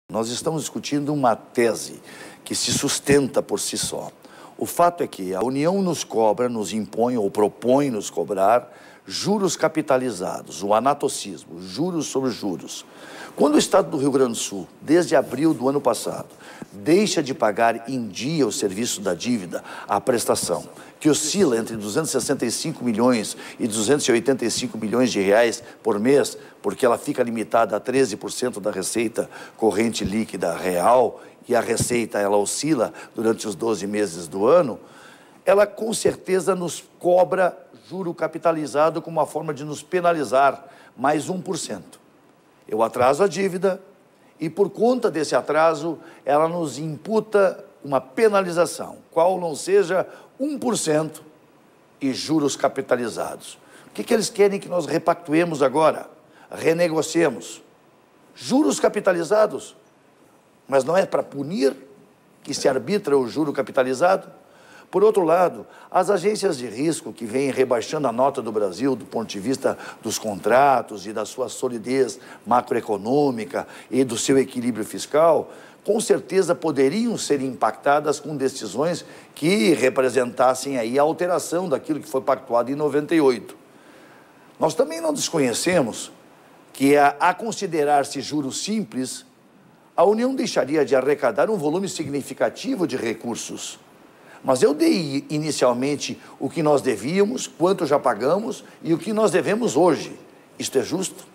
Nós estamos discutindo uma tese que se sustenta por si só. O fato é que a União nos cobra, nos impõe ou propõe nos cobrar juros capitalizados, o anatocismo, juros sobre juros. Quando o Estado do Rio Grande do Sul, desde abril do ano passado, deixa de pagar em dia o serviço da dívida, a prestação, que oscila entre 265 milhões e 285 milhões de reais por mês, porque ela fica limitada a 13% da receita corrente líquida real, e a receita ela oscila durante os 12 meses do ano, ela com certeza nos cobra juro capitalizado como uma forma de nos penalizar mais 1%. Eu atraso a dívida e, por conta desse atraso, ela nos imputa uma penalização, qual não seja 1% e juros capitalizados. O que eles querem que nós repactuemos agora? Renegociemos. Juros capitalizados? Mas não é para punir que se arbitra o juro capitalizado? Por outro lado, as agências de risco que vêm rebaixando a nota do Brasil do ponto de vista dos contratos e da sua solidez macroeconômica e do seu equilíbrio fiscal, com certeza poderiam ser impactadas com decisões que representassem aí a alteração daquilo que foi pactuado em 98. Nós também não desconhecemos que, a considerar-se juros simples, a União deixaria de arrecadar um volume significativo de recursos. Mas eu dei inicialmente o que nós devíamos, quanto já pagamos e o que nós devemos hoje. Isto é justo?